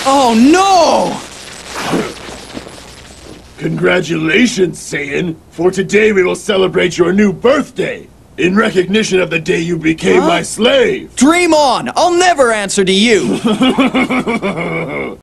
Oh no! Congratulations, Saiyan! For today we will celebrate your new birthday! In recognition of the day you became my slave! Dream on! I'll never answer to you!